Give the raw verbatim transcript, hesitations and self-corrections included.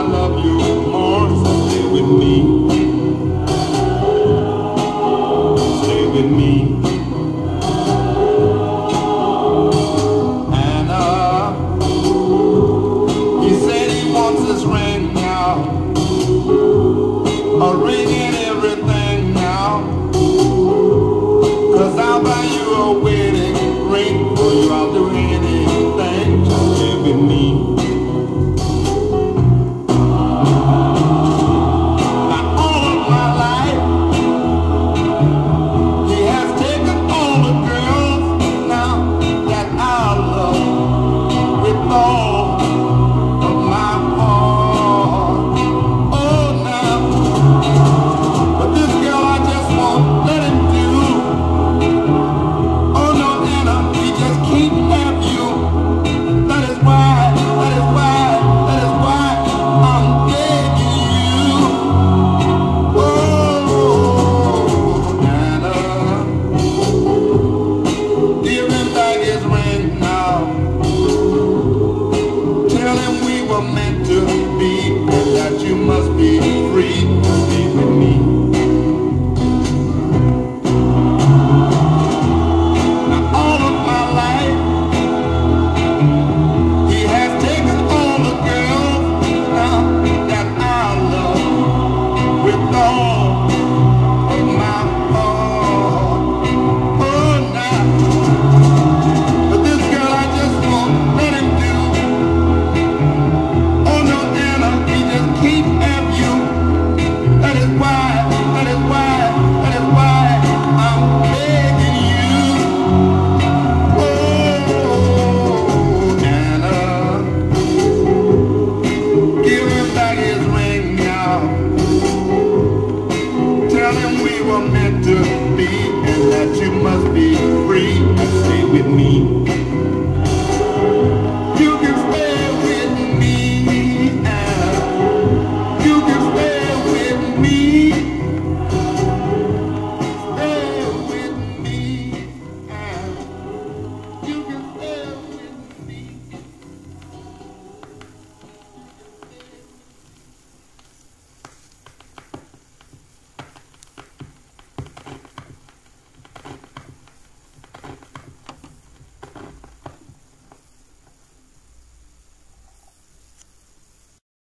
love you more, so stay with me. Stay with me. And uh, he said he wants this ring now, a ring and everything now. Cause I'll buy you a wedding ring for you. I'll do anything. Just stay with me. Meant to be, and that you must be free to be with me.